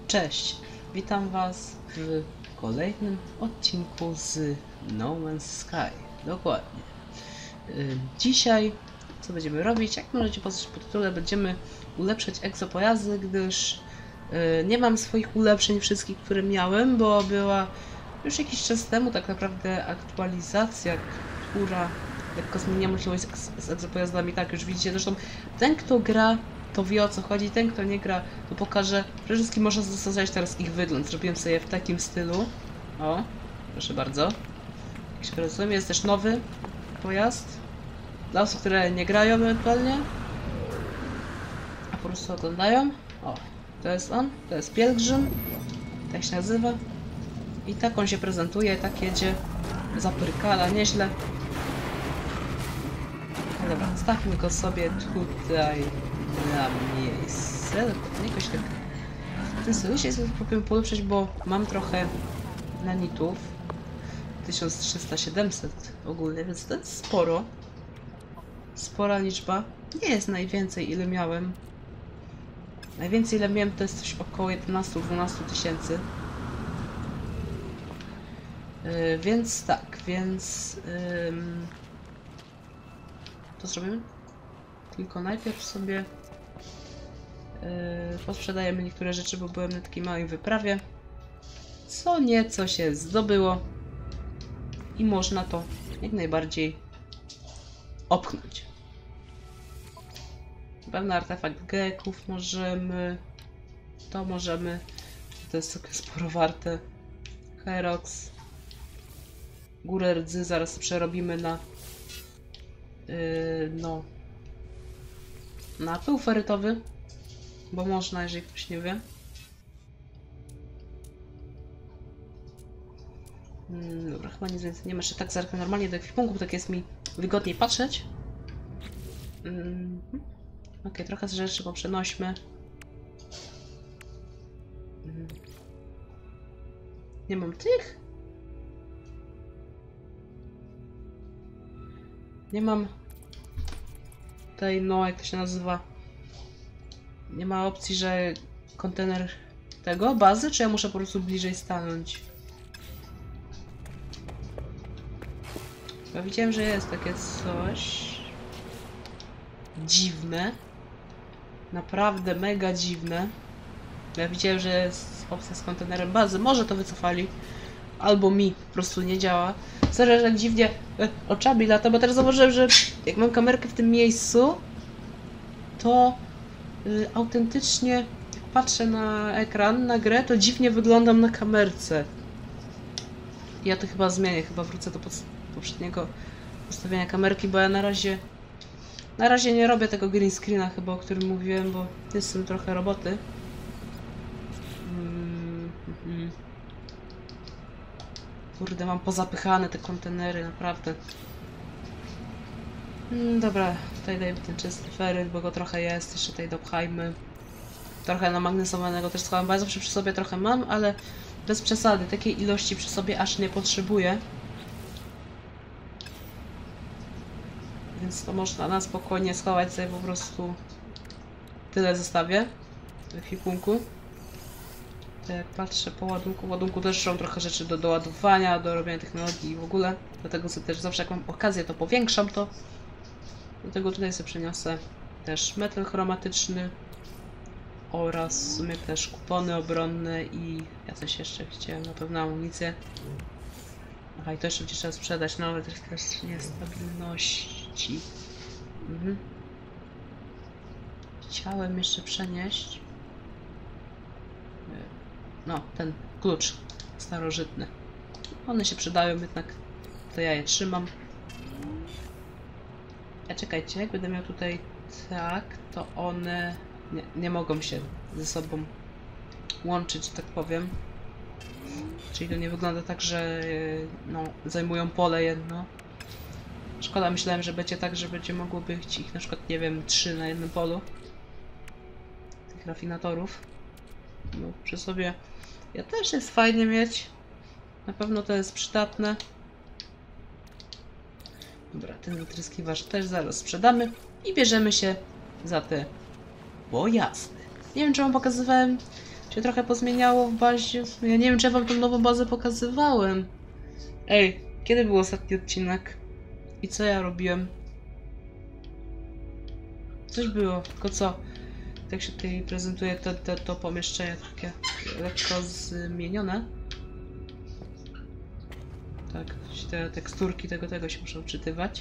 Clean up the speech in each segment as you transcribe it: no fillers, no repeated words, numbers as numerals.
Cześć, witam Was w kolejnym odcinku z No Man's Sky. Dokładnie. Dzisiaj co będziemy robić? Jak możecie poznać po tytule, będziemy ulepszać egzopojazdy, gdyż nie mam swoich ulepszeń wszystkich, które miałem, bo była już jakiś czas temu tak naprawdę aktualizacja, która lekko zmienia możliwość z egzopojazdami. Tak, już widzicie, zresztą ten, kto gra, to wie, o co chodzi. Ten, kto nie gra, to pokaże. Przede wszystkim można zastosować teraz ich wygląd. Zrobiłem sobie w takim stylu. O, proszę bardzo. Jak się prezentujemy, jest też nowy pojazd. Dla osób, które nie grają ewentualnie, a po prostu oglądają. O, to jest on. To jest Pielgrzym. Tak się nazywa. I tak on się prezentuje, tak jedzie. Zapyrkala nieźle. No dobra, stawmy go sobie tutaj na miejsce. Jakoś tak w tym stylu się próbuję polepszyć, bo mam trochę nanitów. 1300-700 ogólnie, więc to jest sporo. Spora liczba. Nie jest najwięcej, ile miałem. Najwięcej, ile miałem, to jest coś około 11-12 tysięcy. Więc tak, to zrobimy. Tylko najpierw sobie posprzedajemy niektóre rzeczy, bo byłem na takiej małej wyprawie. Co nieco się zdobyło i można to jak najbardziej opchnąć. Pewny artefakt geków możemy. To możemy. To jest takie sporo warte. Herox. Górę rdzy zaraz przerobimy na no na pył ferytowy, bo można, jeżeli ktoś nie wie. Dobra, chyba nic więcej nie ma. Jeszcze tak zerknę normalnie do ekwipunku, bo tak jest mi wygodniej patrzeć. Ok, trochę z rzeczy poprzenośmy. Nie mam tych? Nie mam tej, no jak to się nazywa? Nie ma opcji, że kontener tego, bazy, czy ja muszę po prostu bliżej stanąć? Ja widziałem, że jest takie coś dziwne. Naprawdę mega dziwne. Ja widziałem, że jest opcja z kontenerem bazy. Może to wycofali. Albo mi po prostu nie działa. Sorry, że tak dziwnie oczami lata, bo teraz zauważyłem, że jak mam kamerkę w tym miejscu, to autentycznie jak patrzę na ekran, na grę, to dziwnie wyglądam na kamerce. Ja to chyba zmienię, chyba wrócę do poprzedniego ustawienia kamerki, bo ja na razie nie robię tego green screena chyba, o którym mówiłem, bo jest z tym trochę roboty. Kurde, mam pozapychane te kontenery, naprawdę. Dobra, tutaj dajmy ten czysty feryt, bo go trochę jest, jeszcze tutaj dopchajmy. Trochę namagnesowanego też schowam, bo ja zawsze przy sobie trochę mam, ale bez przesady, takiej ilości przy sobie aż nie potrzebuję. Więc to można na spokojnie schować sobie po prostu. Tyle zostawię w ekwipunku. To jak patrzę po ładunku też są trochę rzeczy do doładowania, do robienia technologii i w ogóle. Dlatego sobie też zawsze jak mam okazję, to powiększam to. Dlatego tutaj sobie przeniosę też metal chromatyczny oraz w sumie też kupony obronne i ja coś jeszcze chciałem, na pewno amunicję. Aha, i to jeszcze będzie trzeba sprzedać, no ale też niestabilności. Chciałem jeszcze przenieść no, ten klucz starożytny. One się przydają, jednak to ja je trzymam. A czekajcie, jak będę miał tutaj tak, to one nie mogą się ze sobą łączyć, tak powiem. Czyli to nie wygląda tak, że no, zajmują pole jedno. Szkoda, myślałem, że będzie tak, że będzie mogło być ich na przykład, nie wiem, 3 na jednym polu. Tych rafinatorów. No, przy sobie ja też jest fajnie mieć. Na pewno to jest przydatne. Dobra, ten wytryskiwacz też zaraz sprzedamy i bierzemy się za te pojazdy. Nie wiem, czy wam pokazywałem się trochę pozmieniało w bazie. Ja nie wiem, czy ja wam tą nową bazę pokazywałem. Ej, kiedy był ostatni odcinek? I co ja robiłem? Coś było, tylko co? Tak się tutaj prezentuje to pomieszczenie takie lekko zmienione. Tak, te teksturki tego się muszą wczytywać.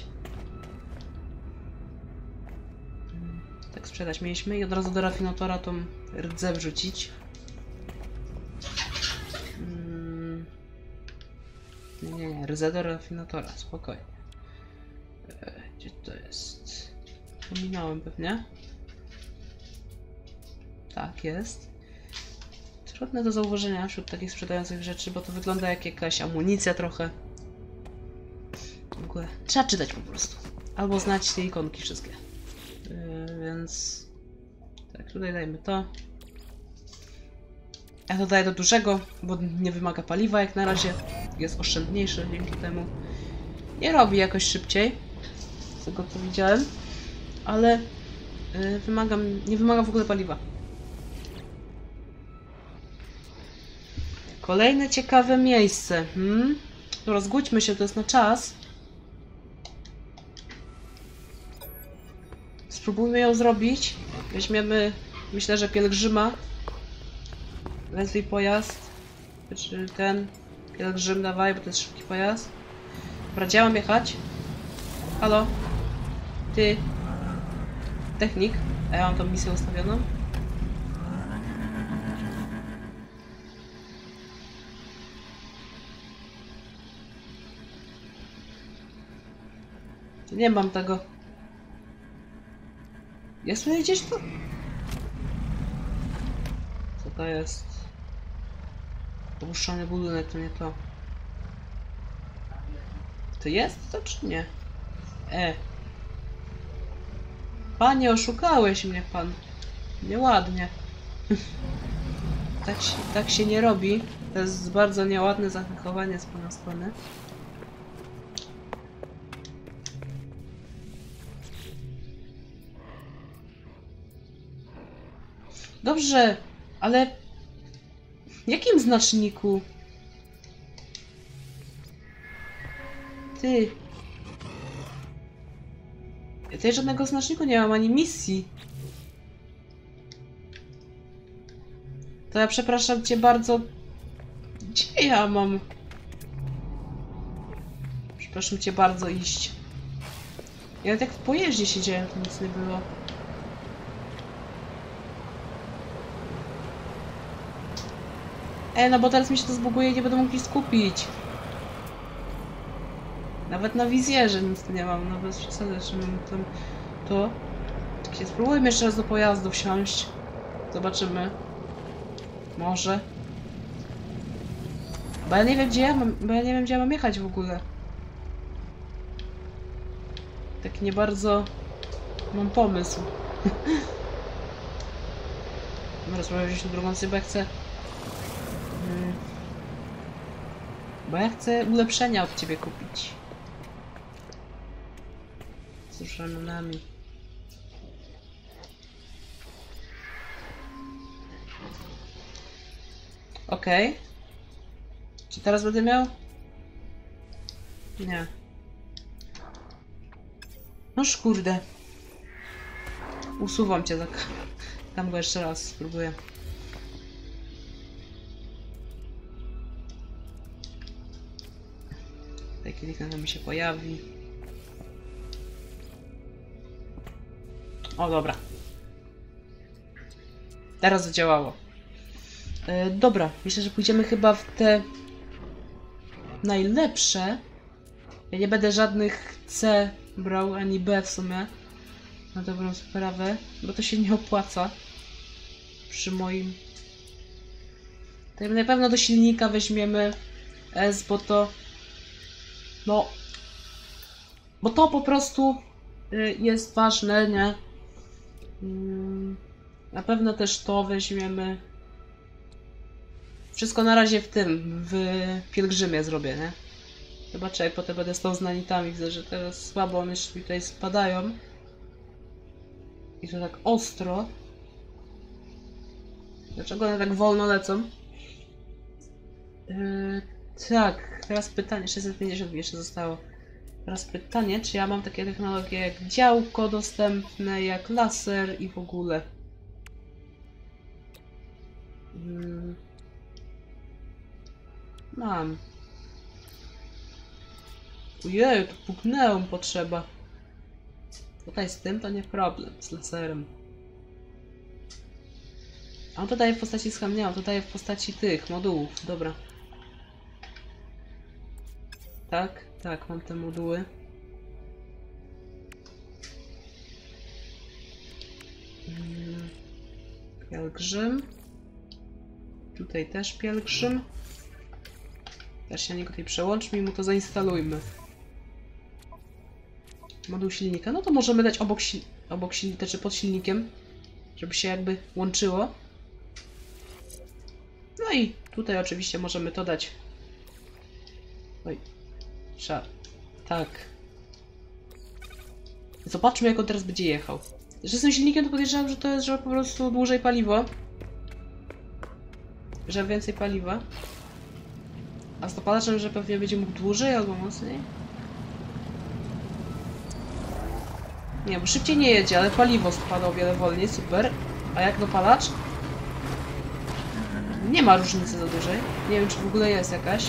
Tak sprzedać mieliśmy i od razu do rafinatora tą rdzę wrzucić. Nie, rdzę do rafinatora, spokojnie. Gdzie to jest? Pominąłem pewnie. Tak, jest. Trudne do zauważenia wśród takich sprzedających rzeczy, bo to wygląda jak jakaś amunicja trochę. W ogóle trzeba czytać po prostu. Albo znać te ikonki wszystkie. Więc... Tak, tutaj dajmy to. Ja to daję do dużego, bo nie wymaga paliwa jak na razie. Jest oszczędniejszy dzięki temu. Nie robi jakoś szybciej. Z tego co widziałem. Ale nie wymaga w ogóle paliwa. Kolejne ciekawe miejsce. Rozgódźmy się, to jest na czas. Spróbujmy ją zrobić. Weźmiemy, myślę, że pielgrzyma. Wezwij pojazd. Czy ten pielgrzym dawaj, bo to jest szybki pojazd. Dobra, gdzie mam jechać? Halo? Ty? Technik? A ja mam tą misję ustawioną. Nie mam tego. Jest tutaj gdzieś to? Co to jest? Opuszczony budynek, to nie to. To jest to czy nie? Panie, oszukałeś mnie pan. Nieładnie. tak się nie robi. To jest bardzo nieładne zachowanie z pana strony. Dobrze, ale w jakim znaczniku? Ty. Ja tutaj żadnego znaczniku nie mam, ani misji. To ja przepraszam cię bardzo. Gdzie ja mam? Przepraszam cię bardzo iść. Ja tak w pojeździe siedziałem, to nic nie było. No bo teraz mi się to zbuguje i nie będę mógł się skupić. Nawet na wizjerze nic nie mam, no bez przesady, że mam tam to. Tak, spróbujmy jeszcze raz do pojazdu wsiąść. Zobaczymy. Może. Bo ja nie wiem gdzie ja mam jechać w ogóle. Tak nie bardzo mam pomysł. Dobra, spróbuję wziąć na drugą stronę, bo ja chcę... Bo ja chcę ulepszenia od ciebie kupić. Z ramionami. Okej. Czy teraz będę miał? Nie. Noż kurde. Usuwam cię tak. Tam go jeszcze raz spróbuję. Tutaj kliknę, to mi się pojawi. O, dobra. Teraz zadziałało. Dobra, myślę, że pójdziemy chyba w te najlepsze. Ja nie będę żadnych C brał, ani B w sumie. Na dobrą sprawę, bo to się nie opłaca. Przy moim... Tak na pewno do silnika weźmiemy S, bo to... No... Bo to po prostu jest ważne, nie? Na pewno też to weźmiemy. Wszystko na razie w tym, w pielgrzymie zrobię, nie? Zobaczę, jak potem będę z tą znanitami. Widzę, że teraz słabo one już tutaj spadają. I to tak ostro. Dlaczego one tak wolno lecą? Tak, teraz pytanie, 650 mi jeszcze zostało. Teraz pytanie, czy ja mam takie technologie jak działko dostępne, jak laser i w ogóle. Mam. Ojej, tu puknęłam potrzeba. Tutaj z tym to nie problem, z laserem. A on to daje w postaci scham, nie, on to daje w postaci tych modułów, dobra. Tak, tak, mam te moduły. Pielgrzym. Tutaj też pielgrzym. Też się na niego tutaj przełączmy i mu to zainstalujmy. Moduł silnika. No to możemy dać obok silnika, czy pod silnikiem, żeby się jakby łączyło. No i tutaj oczywiście możemy to dać. Oj. Trzeba. Tak. Zobaczmy, jak on teraz będzie jechał. Że z tym silnikiem to podejrzewam, że to jest, że po prostu dłużej paliwo. Że więcej paliwa. A z dopalaczem, że pewnie będzie mógł dłużej albo mocniej. Nie, bo szybciej nie jedzie, ale paliwo spada o wiele wolniej, super. A jak dopalacz? Nie ma różnicy za dużej. Nie wiem, czy w ogóle jest jakaś.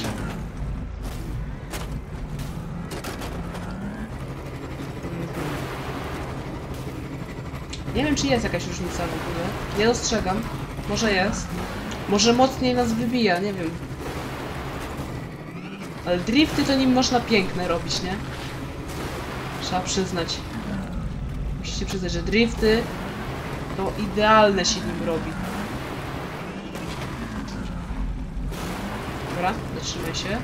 Nie wiem, czy jest jakaś różnica w ogóle. Nie dostrzegam. Może jest. Może mocniej nas wybija, nie wiem. Ale drifty to nim można piękne robić, nie? Trzeba przyznać. Musicie przyznać, że drifty to idealne się nim robi. Dobra, zatrzymaj się.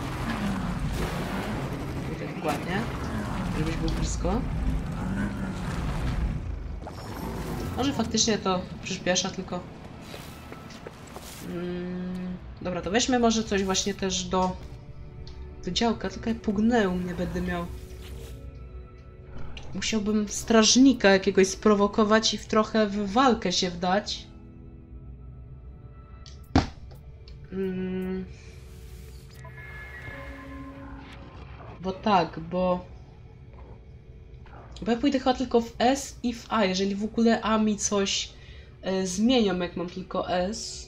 Tutaj dokładnie. Żebyś był blisko. Może faktycznie to przyspiesza tylko. Dobra, to weźmy może coś właśnie też do działka, tylko ja pugneum nie będę miał. Musiałbym strażnika jakiegoś sprowokować i trochę w walkę się wdać. Bo tak, bo ja pójdę chyba tylko w S i w A, jeżeli w ogóle A mi coś zmienią, jak mam tylko S.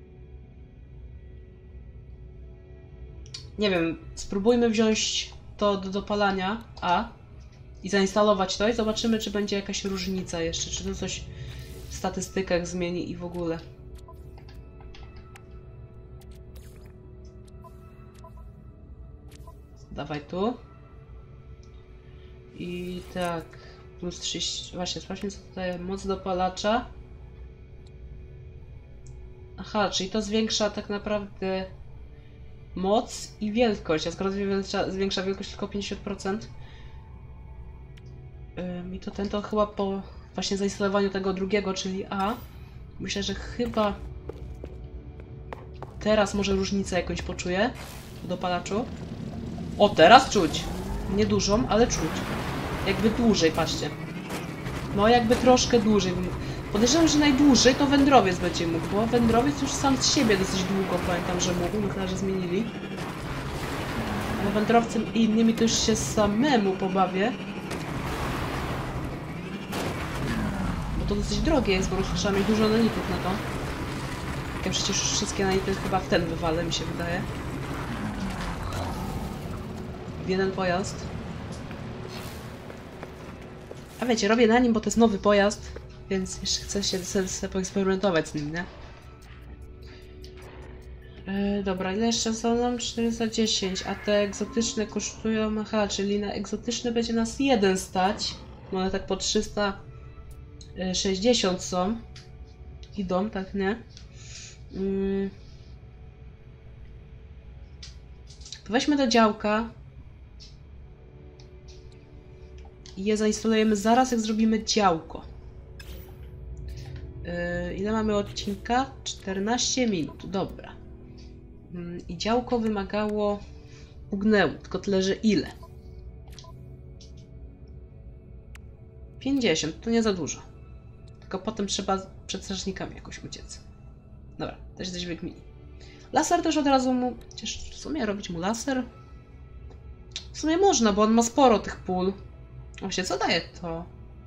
Nie wiem, spróbujmy wziąć to do dopalania A i zainstalować to i zobaczymy, czy będzie jakaś różnica jeszcze, czy to coś w statystykach zmieni i w ogóle. Dawaj tu. I tak, plus 30, właśnie, sprawdźmy co tutaj, moc dopalacza. Aha, czyli to zwiększa tak naprawdę moc i wielkość, a skoro zwiększa wielkość tylko 50%, i to ten to chyba po właśnie zainstalowaniu tego drugiego, czyli A, myślę, że chyba teraz może różnicę jakąś poczuję w dopalaczu. O, teraz czuć! Niedużą, ale czuć. Jakby dłużej, patrzcie. No jakby troszkę dłużej. Podejrzewam, że najdłużej to wędrowiec będzie mógł, bo wędrowiec już sam z siebie dosyć długo, pamiętam, że mógł, no chyba, że zmienili. No wędrowcem i innymi to już się samemu pobawię. Bo to dosyć drogie jest, po prostu trzeba mieć dużo nanitów na to. Ja przecież wszystkie nanity chyba w ten wywalę, mi się wydaje. W jeden pojazd. A wiecie, robię na nim, bo to jest nowy pojazd, więc jeszcze chcę się sobie poeksperymentować z nim, nie? Dobra, ile jeszcze są nam? 410, a te egzotyczne kosztują... Aha, czyli na egzotyczne będzie nas jeden stać. No one tak po 360 są. Idą, tak, nie? To weźmy do działka. I je zainstalujemy zaraz, jak zrobimy działko. Ile mamy odcinka? 14 minut, dobra. I działko wymagało pugnełu, tylko tyle, że ile? 50, to nie za dużo. Tylko potem trzeba przed strażnikami jakoś uciec. Dobra, też coś wykmini. Laser też od razu mu... Chociaż w sumie robić mu laser? W sumie można, bo on ma sporo tych pól. Właśnie, co daje to?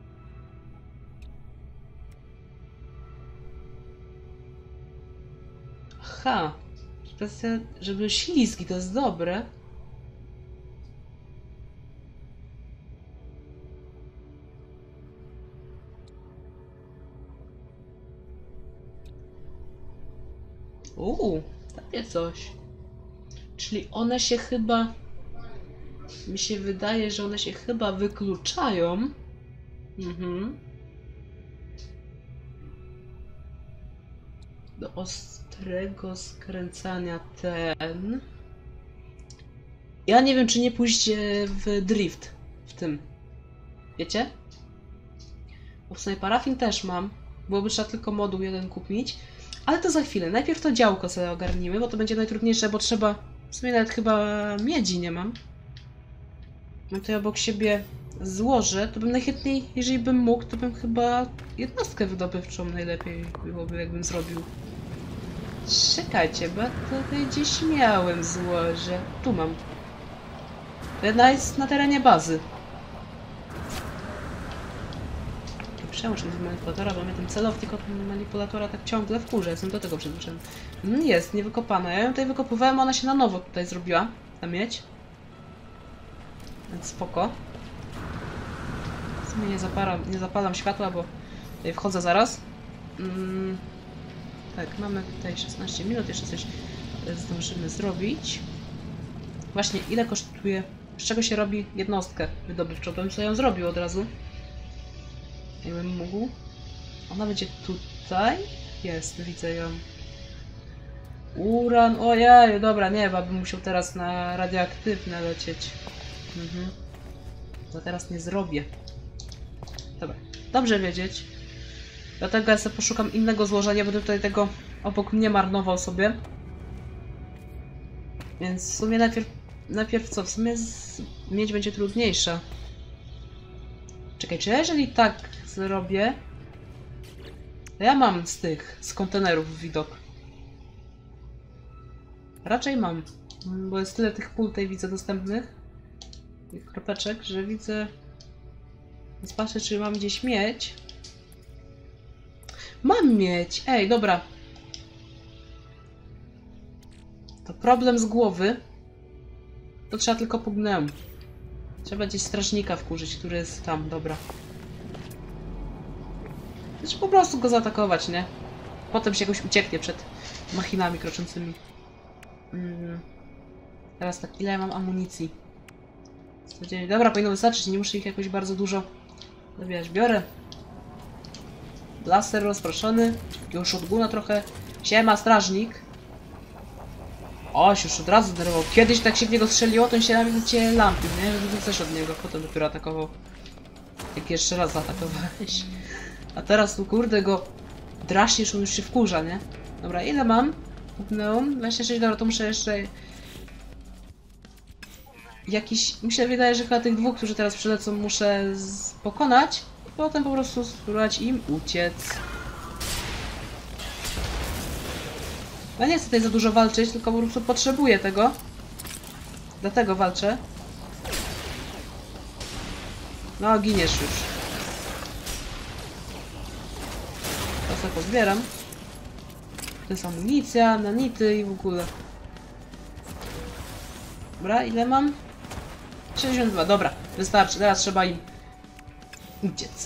Aha. Kwestia, żeby ślizgi, to jest dobre. Takie coś. Czyli one się chyba... Mi się wydaje, że one się chyba wykluczają. Do ostrego skręcania ten... Ja nie wiem, czy nie pójść w drift w tym. Wiecie? Bo w sumie parafin też mam. Byłoby trzeba tylko moduł jeden kupić. Ale to za chwilę. Najpierw to działko sobie ogarnimy, bo to będzie najtrudniejsze, bo trzeba... W sumie nawet chyba miedzi nie mam. No to ja obok siebie złożę. To bym najchętniej, jeżeli bym mógł, to bym chyba jednostkę wydobywczą najlepiej byłoby, jakbym zrobił. Czekajcie, bo tutaj gdzieś miałem złoże. Tu mam. Jedna jest na terenie bazy. Przełączę z manipulatora, bo mnie ten celownik od manipulatora tak ciągle wkurza. Jestem do tego przyzwyczajony. Jest, niewykopana. Ja ją tutaj wykopywałem, ona się na nowo tutaj zrobiła. Ta miedź. Więc spoko. W sumie nie zapalam światła, bo tutaj wchodzę zaraz. Tak, mamy tutaj 16 minut, jeszcze coś zdążymy zrobić. Właśnie, ile kosztuje, z czego się robi jednostkę wydobywczą? To bym sobie ją zrobił od razu. Jakbym mógł. Ona będzie tutaj. Jest, widzę ją. Uran, ojej, dobra, nie, chyba bym musiał teraz na radioaktywne lecieć. To teraz nie zrobię. Dobra, dobrze wiedzieć. Dlatego ja sobie poszukam innego złożenia, będę tutaj tego obok mnie marnował sobie. Więc w sumie najpierw co? W sumie miedź będzie trudniejsza. Czekaj, czy ja jeżeli tak zrobię... To ja mam z kontenerów widok. Raczej mam. Bo jest tyle tych pól tutaj widzę dostępnych. Tych kropeczek, że widzę... Więc patrzę, czy mam gdzieś miedź. Mam miedź! Ej, dobra. To problem z głowy. To trzeba tylko pugneum. Trzeba gdzieś strażnika wkurzyć, który jest tam, dobra. Znaczy po prostu go zaatakować, nie? Potem się jakoś ucieknie przed machinami kroczącymi. Teraz tak, ile ja mam amunicji? 109. Dobra, powinno wystarczyć, nie muszę ich jakoś bardzo dużo zabierać. Biorę. Blaster rozproszony. Takiego shotguna trochę. Siema, strażnik. O, się już od razu zdenerwował. Kiedyś tak się w niego strzeliło, to on się nawet cię lampił, nie? Żeby coś od niego. Potem dopiero atakował. Jak jeszcze raz zaatakowałeś. A teraz tu kurde go draśniesz, on już się wkurza, nie? Dobra, ile mam? No, 26, dobra, to muszę jeszcze... Mi się wydaje, że chyba tych dwóch, którzy teraz przylecą, muszę pokonać. I potem po prostu spróbować im uciec. Ja nie chcę tutaj za dużo walczyć, tylko po prostu potrzebuję tego. Dlatego walczę. No, giniesz już. To sobie pozbieram. To jest amunicja, nanity i w ogóle. Dobra, ile mam? 62, dobra, wystarczy. Teraz trzeba im uciec.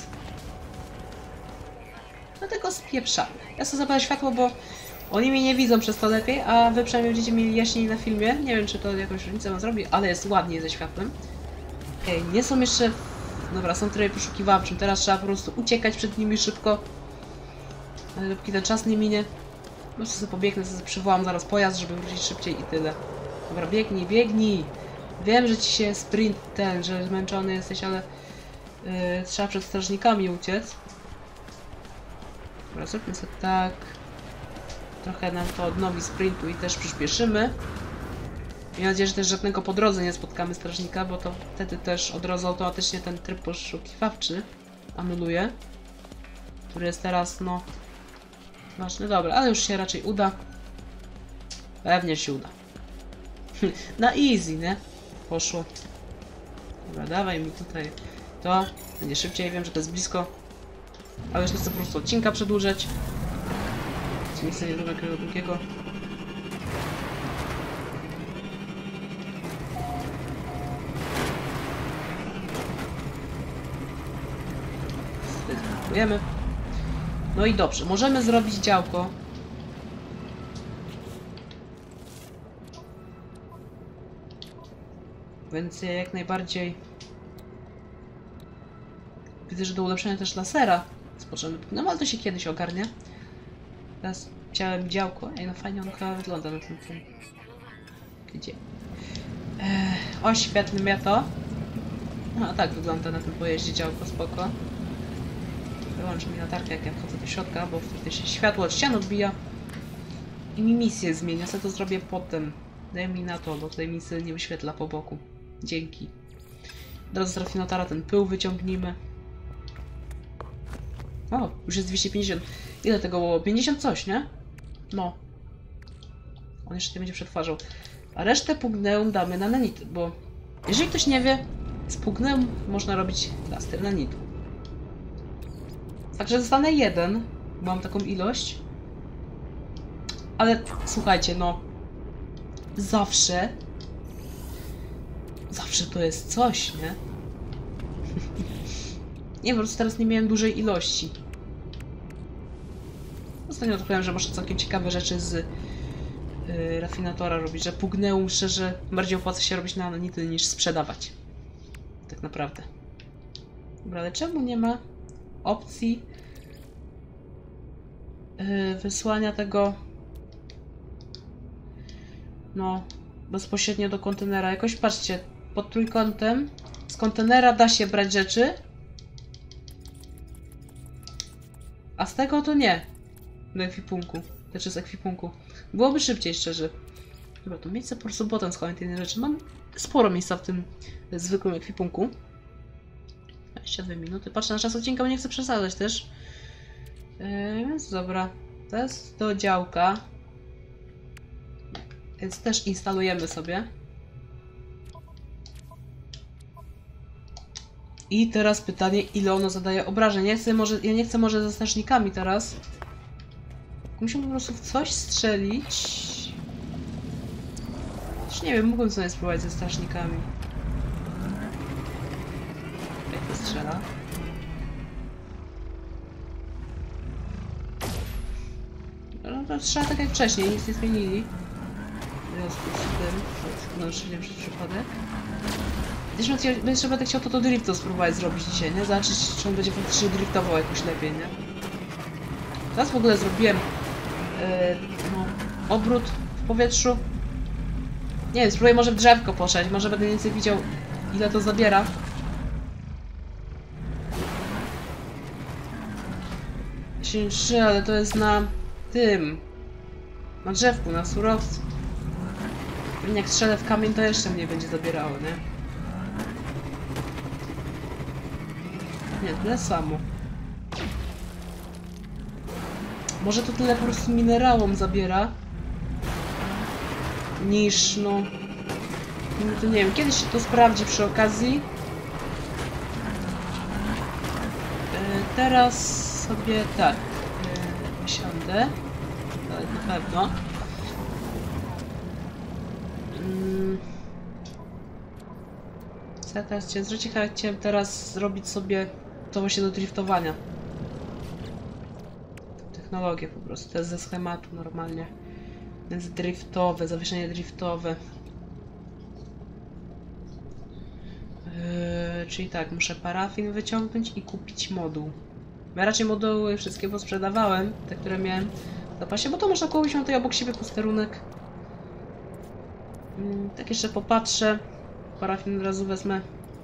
Dlatego spieprzamy. Ja sobie zapalę światło, bo oni mnie nie widzą przez to lepiej, a wy przynajmniej będziecie mieli jaśniej na filmie. Nie wiem, czy to jakąś różnicę wam zrobi, ale jest ładniej ze światłem. Okej, nie są jeszcze... Dobra, są trochę poszukiwawczym. Teraz trzeba po prostu uciekać przed nimi szybko. Dopóki ten czas nie minie. Po prostu sobie pobiegnę, sobie przywołam zaraz pojazd, żeby wrócić szybciej i tyle. Dobra, biegnij, biegnij! Wiem, że ci się sprint że zmęczony jesteś, ale trzeba przed strażnikami uciec. Dobra, zróbmy sobie tak. Trochę nam to odnowi sprintu i też przyspieszymy. Mam nadzieję, że też żadnego po drodze nie spotkamy strażnika, bo to wtedy też od razu automatycznie ten tryb poszukiwawczy anuluje. Który jest teraz, no... Ważne, dobra, ale już się raczej uda. Pewnie się uda. Na easy, nie? Poszło. Dobra, dawaj mi tutaj to. Będzie szybciej, wiem, że to jest blisko. Ale już nie chcę po prostu odcinka przedłużać. Nie chcę nie takiego długiego. Dziękujemy. No i dobrze, możemy zrobić działko. Więc ja jak najbardziej widzę, że do ulepszenia też lasera z początku. No ale to się kiedyś ogarnie. Teraz chciałem działko. Ej, no fajnie on chyba wygląda na tym. Gdzie? Oświetlmy to. No tak wygląda na tym pojeździe działko, spoko. Wyłącz mi latarkę, jak ja wchodzę do środka, bo wtedy się światło od ścian odbija. I mi misję zmienia, co to zrobię potem. Daj mi na to, bo tutaj misja nie wyświetla po boku. Dzięki. Teraz z rafinatara ten pył wyciągnijmy. O, już jest 250. Ile tego było? 50 coś, nie? No. On jeszcze nie będzie przetwarzał. A resztę pugneum damy na nanity, bo jeżeli ktoś nie wie, z pugneum można robić plaster nanitu. Także zostanę jeden, bo mam taką ilość. Ale słuchajcie, no zawsze to jest coś, nie? Nie, po prostu teraz nie miałem dużej ilości. Ostatnio to powiem, że można całkiem ciekawe rzeczy z rafinatora robić, że pugneum szczerze bardziej opłaca się robić na nanity niż sprzedawać. Tak naprawdę. Dobra, ale czemu nie ma opcji wysłania tego no bezpośrednio do kontenera? Jakoś patrzcie, pod trójkątem z kontenera da się brać rzeczy, a z tego to nie. Do ekwipunku. Znaczy z ekwipunku. Byłoby szybciej, szczerze. Dobra, to miejsce po prostu potem schować te inne rzeczy. Mam sporo miejsca w tym zwykłym ekwipunku. 22 minuty. Patrzę na czas odcinka, bo nie chcę przesadzać też. Więc dobra. To jest do działka. Więc też instalujemy sobie. I teraz pytanie, ile ono zadaje obrażeń. Ja nie chcę może ze strażnikami teraz. Musimy po prostu w coś strzelić. Też nie wiem, mógłbym sobie spróbować ze strażnikami. Jak to strzela? No to strzela tak jak wcześniej, nic nie zmienili. W związku z tym, no już nie przez przypadek. Jeszcze będę chciał to drifto spróbować zrobić dzisiaj, nie? Zobaczyć, czy on będzie faktycznie driftował jakoś lepiej, nie? Teraz w ogóle zrobiłem no, obrót w powietrzu. Nie wiem, spróbuję może w drzewko poszedć, może będę więcej widział, ile to zabiera. Ale to jest na tym, na drzewku, na surowcu. Pewnie jak strzelę w kamień, to jeszcze mnie będzie zabierało, nie? Nie, tyle samo. Może to tyle po prostu minerałom zabiera, niż no... To nie wiem, kiedyś się to sprawdzi przy okazji. Teraz sobie tak, wysiądę, ale na pewno. Co ja teraz chciałem zrobić? Chciałem teraz zrobić sobie to właśnie do driftowania. Technologię po prostu, to jest ze schematu normalnie. Więc driftowe, zawieszenie driftowe. Czyli tak, muszę parafin wyciągnąć i kupić moduł. Ja raczej moduły wszystkie posprzedawałem, te, które miałem w zapasie, bo to można kupić, mam tutaj obok siebie posterunek. Tak jeszcze popatrzę. Parafin od razu wezmę.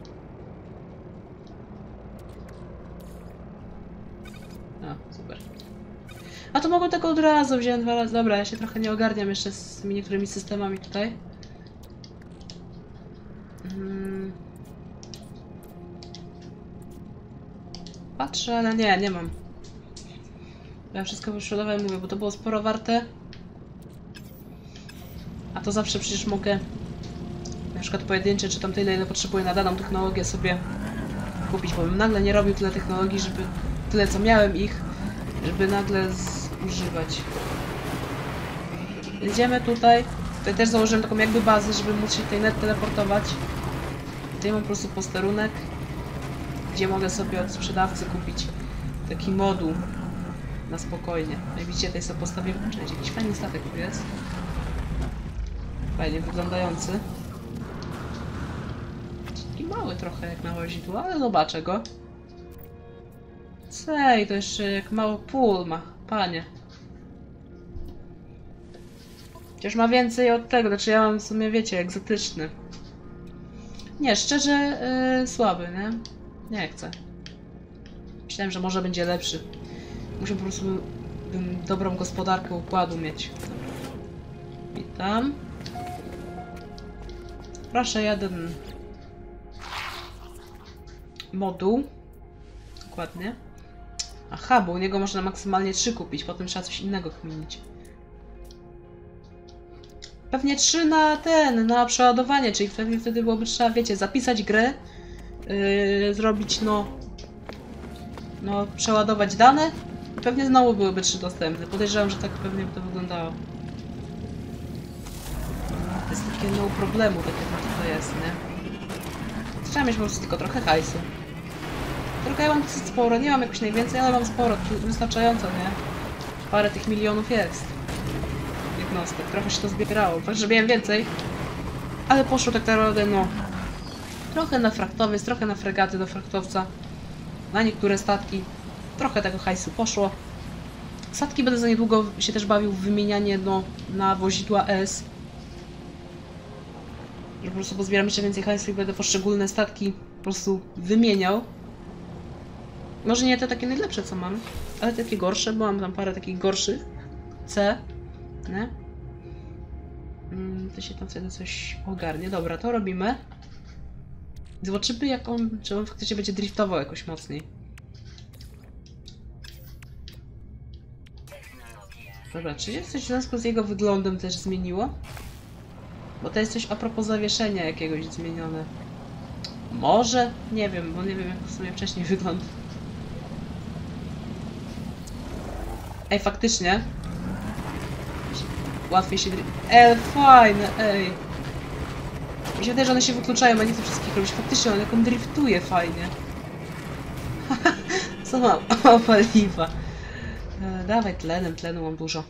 A, super. A to mogę tego od razu, wziąłem 2 razy. Dobra, ja się trochę nie ogarniam jeszcze z tymi niektórymi systemami tutaj. Patrzę, ale nie mam. Ja wszystko wyszkodowałem, mówię, bo to było sporo warte. A to zawsze przecież mogę na przykład pojedyncze, czy tam tyle, ile potrzebuję na daną technologię sobie kupić, bo bym nagle nie robił tyle technologii, żeby tyle co miałem ich, żeby nagle zużywać. Jedziemy tutaj. Tutaj też założyłem taką jakby bazę, żeby móc się tutaj net teleportować. Tutaj mam po prostu posterunek, gdzie mogę sobie od sprzedawcy kupić taki moduł na spokojnie. Jak widzicie, tutaj sobie postawiłem. Cześć, jakiś fajny statek tu jest. Fajnie wyglądający. Taki mały trochę jak na wozidło, ale zobaczę go. Cej, to jeszcze jak mało pól ma, panie. Chociaż ma więcej od tego, znaczy ja mam w sumie, wiecie, egzotyczny. Nie, szczerze słaby, nie? Nie chcę. Myślałem, że może będzie lepszy. Muszę po prostu dobrą gospodarkę układu mieć. Witam. Proszę, jeden moduł. Dokładnie. Aha, bo u niego można maksymalnie 3 kupić, potem trzeba coś innego kminić. Pewnie 3 na na przeładowanie, czyli wtedy byłoby trzeba, wiecie, zapisać grę, zrobić, przeładować dane i pewnie znowu byłyby 3 dostępne. Podejrzewam, że tak pewnie by to wyglądało. To jest takie no problemu, takie to jest, nie? Trzeba mieć po prostu tylko trochę hajsu. Tylko ja mam dosyć sporo, nie mam jakoś najwięcej, ale mam sporo, wystarczająco, nie? Parę tych milionów jest. Jednostek, trochę się to zbierało, fakt, że miałem więcej, ale poszło tak naprawdę, trochę na fraktowiec, trochę na fregaty do fraktowca, na niektóre statki, trochę tego hajsu poszło. Statki będę za niedługo się też bawił w wymienianie, na wozidła S. Że po prostu pozbieram jeszcze więcej hajsu i będę poszczególne statki po prostu wymieniał. Może nie te takie najlepsze, co mam, ale takie gorsze, bo mam tam parę takich gorszych. C. Nie? To się tam wtedy coś ogarnie. Dobra, to robimy. Zobaczymy, czy on faktycznie będzie driftował jakoś mocniej. Dobra, czy jest coś w związku z jego wyglądem też zmieniło? Bo to jest coś a propos zawieszenia jakiegoś zmienione. Może? Nie wiem, bo nie wiem, jak w sumie wcześniej wygląda. Ej, faktycznie. Łatwiej się fajne, ej. Mi się wydaje, że one się wykluczają, a nie chcę wszystkich robić. Faktycznie, on jak on driftuje fajnie. Co mam? O, paliwa. Dawaj tlenu mam dużo.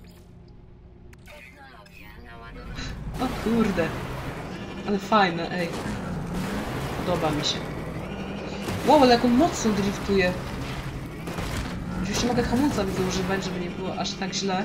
O kurde. Ale fajne, ej. Podoba mi się. Wow, ale jak on mocno driftuje. Oczywiście mogę hamulca używać, żeby nie było aż tak źle.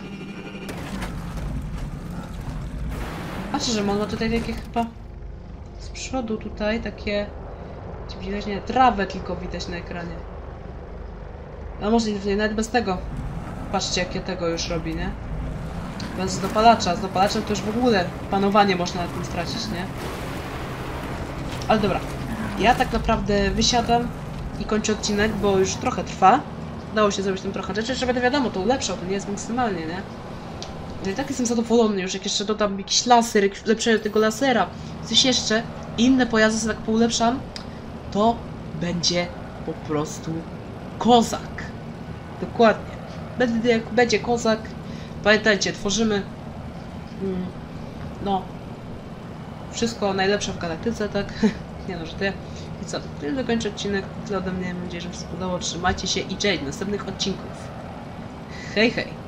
Patrzę, że on ma tutaj takie chyba z przodu tutaj takie... Widać, nie, trawę tylko widać na ekranie. No może nawet bez tego. Patrzcie, jakie tego już robi, nie? Bez dopalacza. Z dopalaczem to już w ogóle panowanie można na tym stracić, nie? Ale dobra. Ja tak naprawdę wysiadam i kończę odcinek, bo już trochę trwa. Udało się zrobić tam trochę rzeczy, że będę wiadomo, to ulepszał, to nie jest maksymalnie, nie? No i tak jestem zadowolony już, jak jeszcze dodam jakiś laser, ulepszenie tego lasera, coś jeszcze, inne pojazdy sobie tak poulepszam, to będzie po prostu kozak. Dokładnie. Będzie kozak. Pamiętajcie, tworzymy wszystko najlepsze w galaktyce, tak? Nie no, że ty. I co? Tyle dokończę odcinek. Tyle ode mnie. Mam nadzieję, że wam się spodobało. Trzymajcie się i cześć do następnych odcinków. Hej, hej!